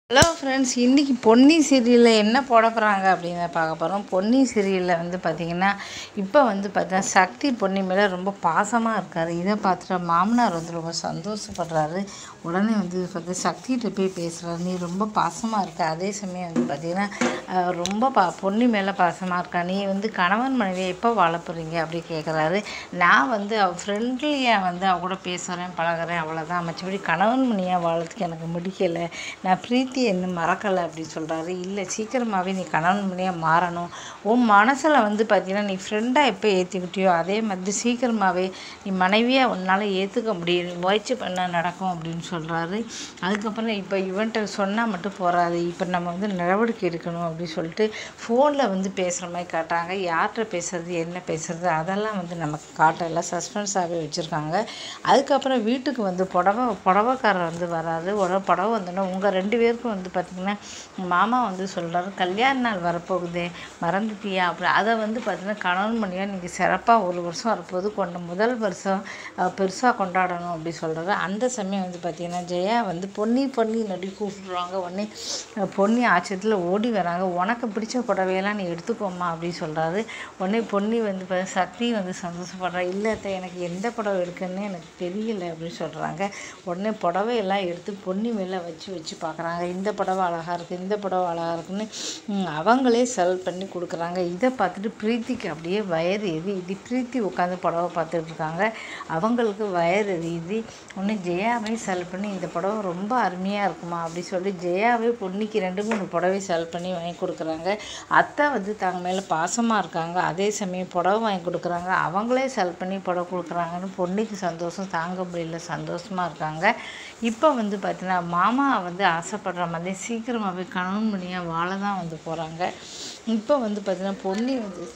Hello friends, இன்றைக்கி பொன்னி சீரியலில் என்ன போட போகிறாங்க அப்படின்னு பார்க்க போகிறோம். பொன்னி சீரியலில் பார்த்திங்கன்னா இப்போ பார்த்தா சக்தி பொன்னி மேலே ரொம்ப பாசமாக இருக்கார். இதை பார்த்துட்டு மாமனார் ரொம்ப சந்தோஷப்படுறாரு. உடனே பார்த்தா சக்திகிட்ட போய் பேசுகிறாரு, நீ ரொம்ப பாசமாக இருக்க, அதே சமயம் பார்த்திங்கன்னா ரொம்ப பொன்னி மேலே பாசமாக இருக்கா, நீ கணவன் மனைவியை எப்போ வாழ போகிறீங்க அப்படி கேட்குறாரு. நான் அவள் ஃப்ரெண்ட்லியாக அவள் கூட பேசுகிறேன் பழகிறேன், அவ்வளோதான், மற்றபடி கணவன் மனைவியாக வாழறதுக்கு எனக்கு முடிக்கலை, நான் பிரீத்தி என்ன மறக்கலை அப்படி சொல்கிறாரு. இல்லை, சீக்கிரமாகவே நீ கணவன் மனைவியாக மாறணும், உன் மனசில் பார்த்திங்கன்னா நீ ஃப்ரெண்டாக எப்போ ஏற்றுக்கிட்டியோ அதே மாதிரி சீக்கிரமாகவே நீ மனைவியாக உன்னால் ஏற்றுக்க முடியும், முயற்சி பண்ணால் நடக்கும் அப்படின்னு சொல்கிறாரு. அதுக்கப்புறம் இப்போ இவன்ட்ட சொன்னால் மட்டும் போகாது, இப்போ நம்ம நடவடிக்கை எடுக்கணும் அப்படின்னு சொல்லிட்டு ஃபோனில் பேசுகிற மாதிரி காட்டுறாங்க. யார்கிட்ட பேசுகிறது என்ன பேசுகிறது அதெல்லாம் நமக்கு காட்டலை, சஸ்பென்ஸாகவே வச்சுருக்காங்க. அதுக்கப்புறம் வீட்டுக்கு புடவைக்காரர் வராது. புடவை வந்தோன்னா உங்கள் 2 பேருக்கும் பார்த்திங்கன்னா மாமா சொல்கிறாரு, கல்யாண நாள் வரப்போகுதே மறந்துட்டியா அப்படி, அதை பார்த்திங்கன்னா கணவன் மனைவியாக நீங்கள் சிறப்பாக 1 வருஷம் வரப்போகுது, முதல் வருஷம் பெருசாக கொண்டாடணும் அப்படி சொல்கிறாரு. அந்த சமயம் பார்த்திங்கன்னா ஜெயா பொன்னி நடி கூப்பிட்ருவாங்க. உடனே பொன்னி ஆச்சரியத்தில் ஓடி வராங்க. உனக்கு பிடிச்ச புடவையெல்லாம் நீ எடுத்துக்கோமா அப்படின்னு சொல்கிறாரு. உடனே பொன்னி சக்தி சந்தோஷப்படுறா. இல்லை அத்தை, எனக்கு எந்த புடவை எடுக்குன்னு எனக்கு தெரியலை அப்படின்னு சொல்கிறாங்க. உடனே புடவையெல்லாம் எடுத்து பொன்னி மேலே வச்சு பார்க்குறாங்க. இந்த புடவை அழகாக இருக்குது, இந்த புடவை அழகாக இருக்குன்னு அவங்களே செலக்ட் பண்ணி கொடுக்குறாங்க. இதை பார்த்துட்டு பிரீத்திக்கு அப்படியே வயர் எரியுது. பிரீத்தி உட்காந்து புடவை பார்த்துட்டு இருக்காங்க. அவங்களுக்கு வயர் எரியுது. ஒன்று ஜெயாவே செலக்ட் பண்ணி இந்த புடவை ரொம்ப அருமையாக இருக்குமா அப்படி சொல்லி ஜெயாவே பொன்னிக்கு 2-3 புடவை செலக்ட் பண்ணி வாங்கி கொடுக்குறாங்க. அத்தை தாங்க மேலே பாசமாக இருக்காங்க, அதே சமயம் புடவை வாங்கி கொடுக்குறாங்க. அவங்களே செலக்ட் பண்ணி புடவை கொடுக்குறாங்கன்னு பொன்னிக்கு சந்தோஷம் தாங்க முடியல, சந்தோஷமாக இருக்காங்க. இப்போ பார்த்தீங்கன்னா மாமா ஆசைப்படுற மாதிரி சீக்கிரமாகவே கணவன் மனைவியாக வாழ தான் போகிறாங்க. இப்போ பார்த்தீங்கன்னா பொன்னி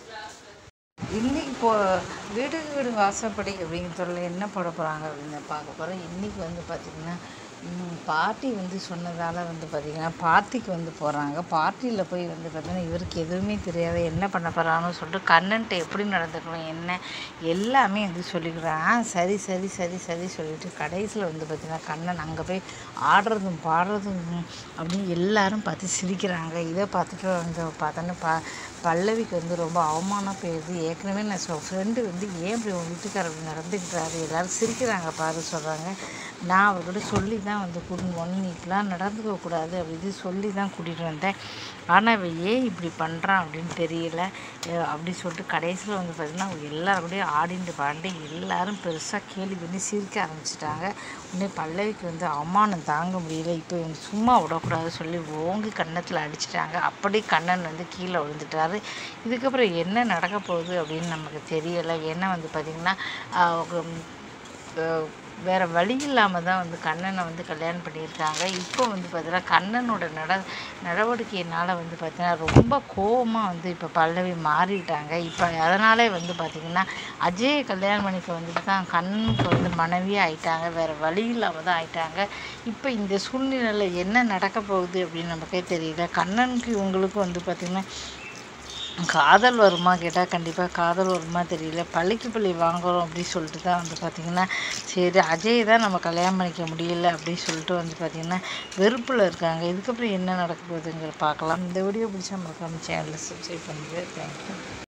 இன்றைக்கி வீட்டுக்கு வீடு வாசப்படி அப்படிங்கிறதுல என்ன போட போகிறாங்க அப்படின்னு பார்க்க போகிறோம். இன்றைக்கி பார்த்திங்கன்னா பார்ட்டி சொன்னதால் பார்த்திங்கன்னா பார்ட்டிக்கு போகிறாங்க. பார்ட்டியில் போய் பார்த்திங்கன்னா இவருக்கு எதுவுமே தெரியாது, என்ன பண்ண போகிறான்னு சொல்லிட்டு கண்ணன்ட்ட எப்படி நடந்துக்கணும் என்ன எல்லாமே சொல்லிக்கிறான். சரி சரி சரி சரி சொல்லிட்டு கடைசியில் பார்த்திங்கன்னா கண்ணன் அங்கே போய் ஆடுறதும் பாடுறதும் அப்படின்னு எல்லாரும் பார்த்து சிரிக்கிறாங்க. இதை பார்த்துட்டு பார்த்தோன்னா பல்லவிக்கு ரொம்ப அவமானம் போயிடுது. ஏற்கனவே நான் ஃப்ரெண்டு ஏன் இப்படி உங்கள் வீட்டுக்காரர் அப்படி நடந்துக்கிட்டாரு, எல்லோரும் சிரிக்கிறாங்க பாரு சொல்கிறாங்க. நான் அவர்கிட்ட சொல்லி தான் கூட்டின்னு போனேன், நீ இப்படிலாம் நடந்துக்கக்கூடாது அப்படின்னு சொல்லி தான் கூட்டிகிட்டு வந்தேன், ஆனால் இவன் ஏன் இப்படி பண்ணுறான் அப்படின்னு தெரியல அப்படி சொல்லிட்டு கடைசியில் பார்த்திங்கன்னா எல்லாருக்கூடயும் ஆடிட்டு பாடி எல்லாரும் பெருசாக கேலி பண்ணி சிரிக்க ஆரம்பிச்சிட்டாங்க. உடனே பல்லவிக்கு அவமானம் தாங்க முடியல. இப்போ இவங்க சும்மா விடக்கூடாது சொல்லி ஓங்கி கன்னத்தில் அடிச்சிட்டாங்க. அப்படி கண்ணன் கீழே விழுந்துட்டார். இதுக்கப்புறம் என்ன நடக்க போகுது அப்படின்னு நமக்கு தெரியலை. ஏன்னா பார்த்திங்கன்னா வேறு வழி இல்லாமல் தான் கண்ணனை கல்யாணம் பண்ணியிருக்காங்க. இப்போ பார்த்தீங்கன்னா கண்ணனோட நடவடிக்கையினால் பார்த்தீங்கன்னா ரொம்ப கோவமாக இப்போ பல்லவி மாறிட்டாங்க. இப்போ அதனாலே பார்த்திங்கன்னா அஜயை கல்யாணம் பண்ணிக்க தான் கண்ணனுக்கு மனைவியாக ஆயிட்டாங்க, வேறு வழி இல்லாமல் தான் ஆயிட்டாங்க. இப்போ இந்த சூழ்நிலையில் என்ன நடக்க போகுது அப்படின்னு நமக்கே தெரியல. கண்ணனுக்கு இவங்களுக்கும் பார்த்திங்கன்னா காதல் வருமா கேட்டால் கண்டிப்பாக காதல் வருமா தெரியல. பழிக்கு பழி வாங்குகிறோம் அப்படி சொல்லிட்டு தான் பார்த்திங்கன்னா சரி அஜய் தான் நம்ம கல்யாணம் பண்ணிக்க முடியல அப்படின்னு சொல்லிட்டு பார்த்திங்கன்னா வெறுப்பில் இருக்காங்க. இதுக்கப்புறம் என்ன நடக்க போகுதுங்கிற பார்க்கலாம். இந்த வீடியோ பிடிச்சா மறக்காம சேனலில் சப்ஸ்கிரைப் பண்ணுங்கள். தேங்க்யூ.